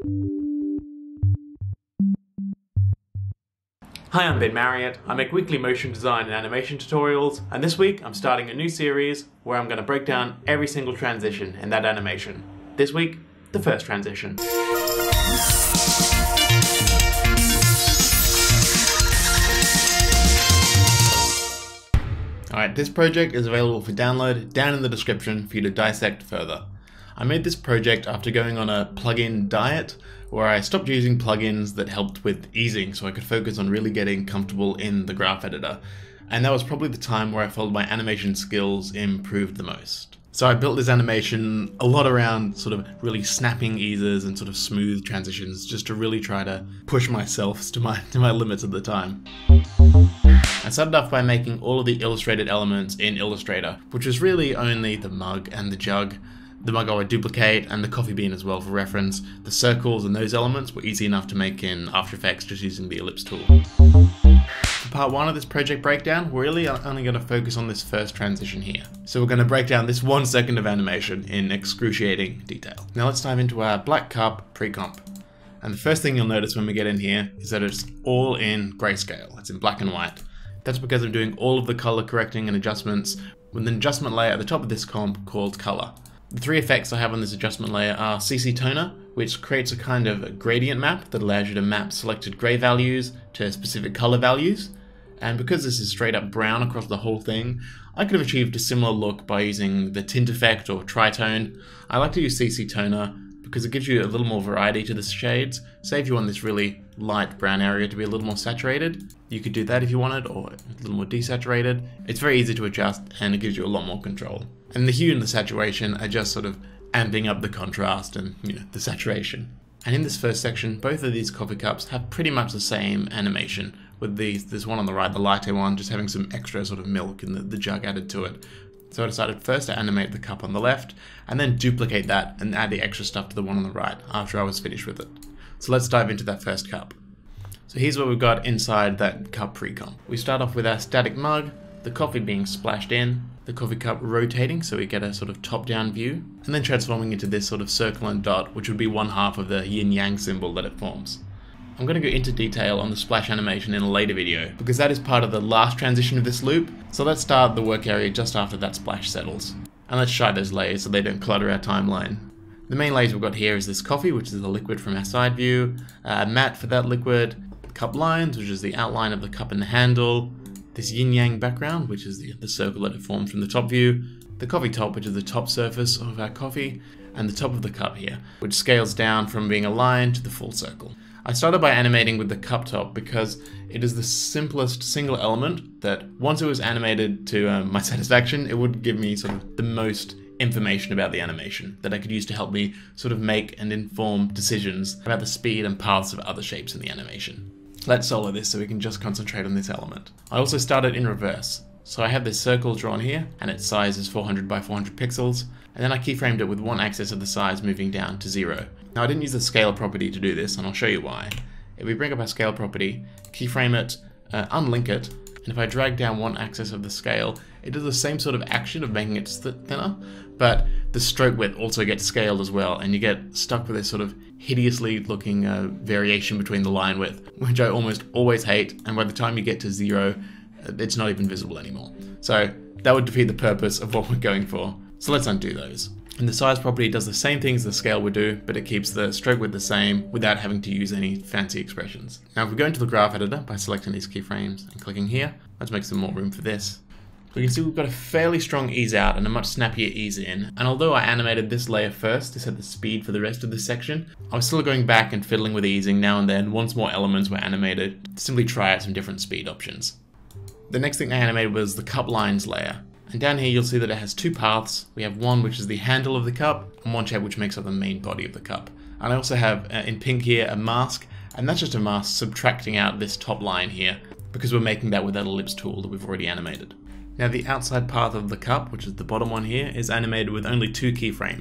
Hi, I'm Ben Marriott. I make weekly motion design and animation tutorials, and this week I'm starting a new series where I'm going to break down every single transition in that animation. This week, the first transition. Alright, this project is available for download down in the description for you to dissect further. I made this project after going on a plugin diet where I stopped using plugins that helped with easing so I could focus on really getting comfortable in the graph editor. And that was probably the time where I felt my animation skills improved the most. So I built this animation a lot around sort of really snapping eases and sort of smooth transitions just to really try to push myself to my limits at the time. I started off by making all of the illustrated elements in Illustrator, which was really only the mug and the jug. The mug I would duplicate, and the coffee bean as well for reference. The circles and those elements were easy enough to make in After Effects just using the ellipse tool. For part one of this project breakdown, we're really only going to focus on this first transition here. So we're going to break down this 1 second of animation in excruciating detail. Now let's dive into our black cup pre-comp. And the first thing you'll notice when we get in here is that it's all in grayscale. It's in black and white. That's because I'm doing all of the color correcting and adjustments with an adjustment layer at the top of this comp called color. The 3 effects I have on this adjustment layer are CC Toner, which creates a kind of gradient map that allows you to map selected gray values to specific color values. And because this is straight up brown across the whole thing, I could have achieved a similar look by using the tint effect or tritone. I like to use CC Toner because it gives you a little more variety to the shades. Say if you want this really light brown area to be a little more saturated, you could do that if you wanted, or a little more desaturated. It's very easy to adjust and it gives you a lot more control. And the hue and the saturation are just sort of amping up the contrast and, the saturation. And in this first section, both of these coffee cups have pretty much the same animation, with this one on the right, the lighter one, just having some extra sort of milk and the jug added to it. So I decided first to animate the cup on the left, and then duplicate that and add the extra stuff to the one on the right after I was finished with it. So let's dive into that first cup. So here's what we've got inside that cup pre-comp. We start off with our static mug, the coffee being splashed in, the coffee cup rotating so we get a sort of top-down view, and then transforming into this sort of circle and dot, which would be one half of the yin-yang symbol that it forms. I'm going to go into detail on the splash animation in a later video, because that is part of the last transition of this loop, so let's start the work area just after that splash settles. And let's shade those layers so they don't clutter our timeline. The main layers we've got here is this coffee, which is the liquid from our side view, matte for that liquid, cup lines, which is the outline of the cup and the handle, this yin-yang background, which is the circle that it forms from the top view, the coffee top, which is the top surface of our coffee, and the top of the cup here, which scales down from being a line to the full circle. I started by animating with the cup top because it is the simplest single element that once it was animated to my satisfaction, it would give me sort of the most information about the animation that I could use to help me sort of make and inform decisions about the speed and paths of other shapes in the animation. Let's solo this so we can just concentrate on this element. I also started in reverse. So I have this circle drawn here, and its size is 400 by 400 pixels, and then I keyframed it with one axis of the size moving down to 0. Now I didn't use the scale property to do this, and I'll show you why. If we bring up our scale property, keyframe it, unlink it, and if I drag down one axis of the scale, it does the same sort of action of making it thinner, but the stroke width also gets scaled as well, and you get stuck with this sort of hideously looking variation between the line width, which I almost always hate, and by the time you get to 0, it's not even visible anymore. So that would defeat the purpose of what we're going for. So let's undo those. And the size property does the same things the scale would do, but it keeps the stroke width the same without having to use any fancy expressions. Now if we go into the graph editor by selecting these keyframes and clicking here, let's make some more room for this. We can see we've got a fairly strong ease out and a much snappier ease in, and although I animated this layer first to set the speed for the rest of this section, I was still going back and fiddling with easing now and then once more elements were animated to simply try out some different speed options. The next thing I animated was the cup lines layer, and down here you'll see that it has 2 paths. We have one which is the handle of the cup, and one shape which makes up the main body of the cup. And I also have, in pink here, a mask, and that's just a mask subtracting out this top line here, because we're making that with that ellipse tool that we've already animated. Now the outside path of the cup, which is the bottom one here, is animated with only 2 keyframes.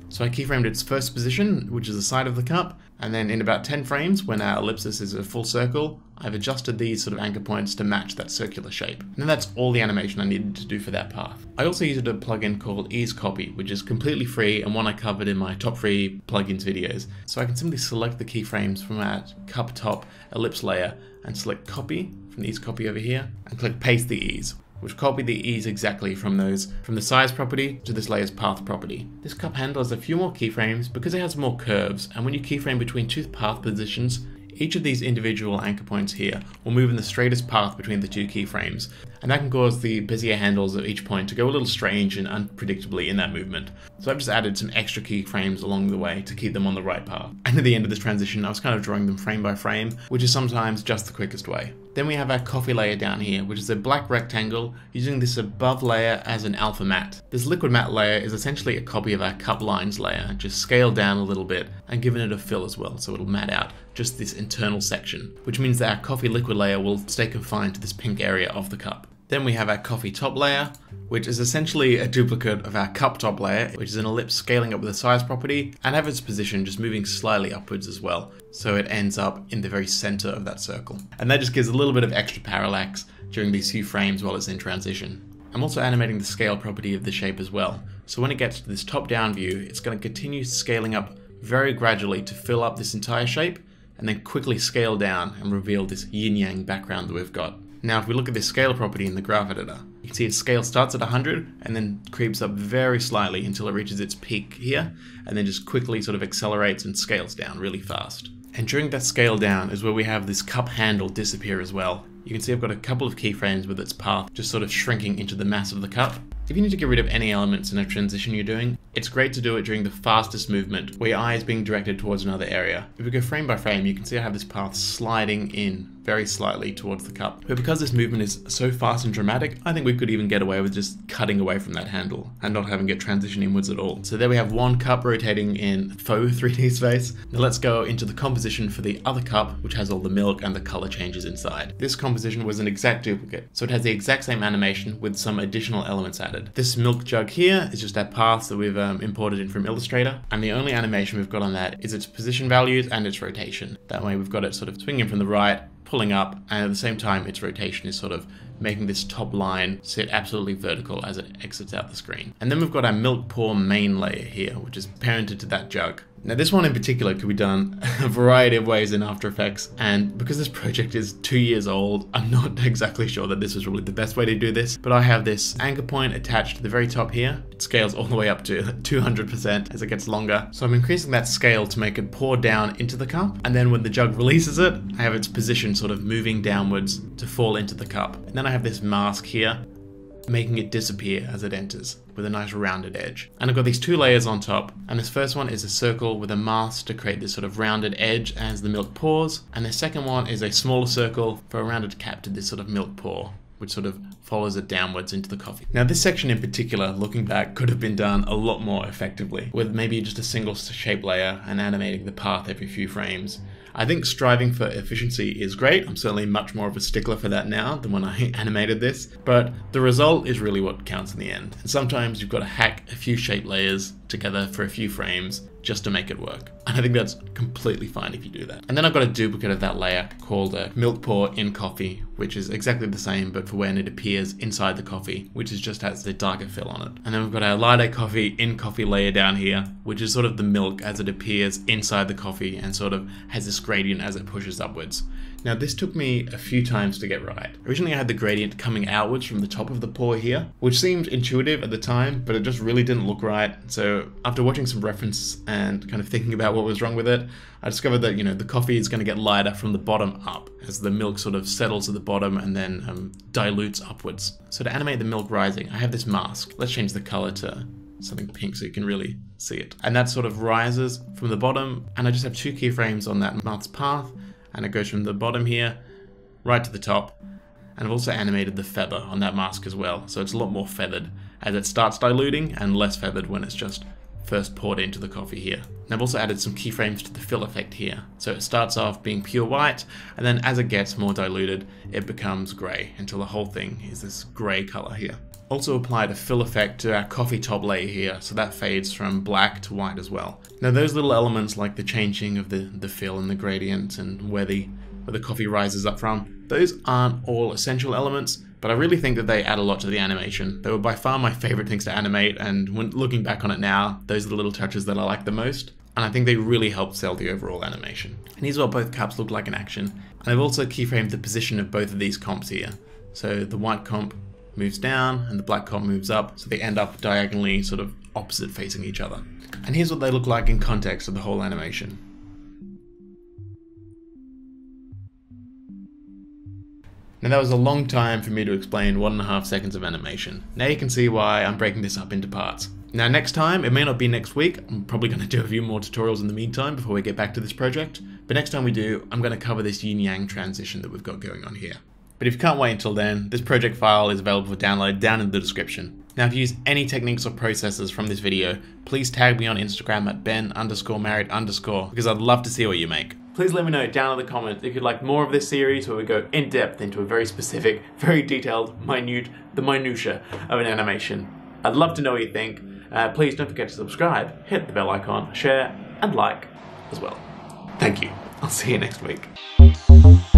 So I keyframed its first position, which is the side of the cup, and then in about 10 frames, when our ellipsis is a full circle, I've adjusted these sort of anchor points to match that circular shape. And then that's all the animation I needed to do for that path. I also used a plugin called Ease Copy, which is completely free and one I covered in my top free plugins videos. So I can simply select the keyframes from our cup top ellipse layer and select copy from the Ease Copy over here and click paste the ease, which copy the ease exactly from the size property to this layer's path property. This cup handle has a few more keyframes because it has more curves, and when you keyframe between two path positions, each of these individual anchor points here will move in the straightest path between the two keyframes, and that can cause the Bezier handles of each point to go a little strange and unpredictably in that movement. So I've just added some extra keyframes along the way to keep them on the right path. And at the end of this transition, I was kind of drawing them frame by frame, which is sometimes just the quickest way. Then we have our coffee layer down here, which is a black rectangle using this above layer as an alpha matte. This liquid matte layer is essentially a copy of our cup lines layer, just scaled down a little bit and given it a fill as well, so it'll matte out just this internal section, which means that our coffee liquid layer will stay confined to this pink area of the cup. Then we have our coffee top layer, which is essentially a duplicate of our cup top layer, which is an ellipse scaling up with the size property and have its position just moving slightly upwards as well. So it ends up in the very center of that circle. And that just gives a little bit of extra parallax during these few frames while it's in transition. I'm also animating the scale property of the shape as well. So when it gets to this top down view, it's going to continue scaling up very gradually to fill up this entire shape and then quickly scale down and reveal this yin-yang background that we've got. Now if we look at this scale property in the graph editor, you can see its scale starts at 100 and then creeps up very slightly until it reaches its peak here, and then just quickly sort of accelerates and scales down really fast. And during that scale down is where we have this cup handle disappear as well. You can see I've got a couple of keyframes with its path just sort of shrinking into the mass of the cup. If you need to get rid of any elements in a transition you're doing, it's great to do it during the fastest movement, where your eye is being directed towards another area. If we go frame by frame, you can see I have this path sliding in very slightly towards the cup. But because this movement is so fast and dramatic, I think we could even get away with just cutting away from that handle and not having it transition inwards at all. So there we have one cup rotating in faux 3D space. Now let's go into the composition for the other cup, which has all the milk and the color changes inside. This composition was an exact duplicate, so it has the exact same animation with some additional elements added. This milk jug here is just that path that we've imported in from Illustrator, and the only animation we've got on that is its position values and its rotation. That way we've got it sort of swinging from the right, pulling up, and at the same time its rotation is sort of making this top line sit absolutely vertical as it exits out the screen. And then we've got our milk pour main layer here, which is parented to that jug. Now this one in particular could be done a variety of ways in After Effects, and because this project is 2 years old, I'm not exactly sure that this is really the best way to do this, but I have this anchor point attached to the very top here. It scales all the way up to 200% as it gets longer. So I'm increasing that scale to make it pour down into the cup, and then when the jug releases it, I have its position sort of moving downwards to fall into the cup. And then I have this mask here, making it disappear as it enters with a nice rounded edge. And I've got these two layers on top, and this first one is a circle with a mask to create this sort of rounded edge as the milk pours, and the second one is a smaller circle for a rounded cap to this sort of milk pour, which sort of follows it downwards into the coffee. Now this section in particular, looking back, could have been done a lot more effectively with maybe just a single shape layer and animating the path every few frames. I think striving for efficiency is great. I'm certainly much more of a stickler for that now than when I animated this, but the result is really what counts in the end. And sometimes you've got to hack a few shape layers together for a few frames just to make it work. And I think that's completely fine if you do that. And then I've got a duplicate of that layer called a milk pour in coffee, which is exactly the same, but for when it appears inside the coffee, which is just has the darker fill on it. And then we've got our lighter coffee in coffee layer down here, which is sort of the milk as it appears inside the coffee and sort of has this gradient as it pushes upwards. Now this took me a few times to get right. Originally I had the gradient coming outwards from the top of the pour here, which seemed intuitive at the time, but it just really didn't look right. So after watching some reference and kind of thinking about what was wrong with it, I discovered that, you know, the coffee is going to get lighter from the bottom up as the milk sort of settles at the bottom and then dilutes upwards. So to animate the milk rising, I have this mask. Let's change the color to something pink so you can really see it. And that sort of rises from the bottom, and I just have two keyframes on that mask's path, and it goes from the bottom here right to the top. And I've also animated the feather on that mask as well, so it's a lot more feathered as it starts diluting and less feathered when it's just first poured into the coffee here. And I've also added some keyframes to the fill effect here. So it starts off being pure white, and then as it gets more diluted, it becomes grey until the whole thing is this grey color here. Also applied a fill effect to our coffee top layer here, so that fades from black to white as well. Now those little elements like the changing of the fill and the gradient and where the coffee rises up from, those aren't all essential elements, but I really think that they add a lot to the animation. They were by far my favorite things to animate, and when looking back on it now, those are the little touches that I like the most, and I think they really helped sell the overall animation. And here's what both caps look like in action. And I've also keyframed the position of both of these comps here. So the white comp moves down and the black comp moves up, so they end up diagonally sort of opposite facing each other. And here's what they look like in context of the whole animation. Now that was a long time for me to explain 1.5 seconds of animation. Now you can see why I'm breaking this up into parts. Now next time, it may not be next week, I'm probably going to do a few more tutorials in the meantime before we get back to this project, but next time we do, I'm going to cover this yin-yang transition that we've got going on here. But if you can't wait until then, this project file is available for download down in the description. Now if you use any techniques or processes from this video, please tag me on Instagram at ben_married_ because I'd love to see what you make. Please let me know down in the comments if you'd like more of this series where we go in depth into a very specific, very detailed, the minutiae of an animation. I'd love to know what you think. Please don't forget to subscribe, hit the bell icon, share, and like as well. Thank you. I'll see you next week.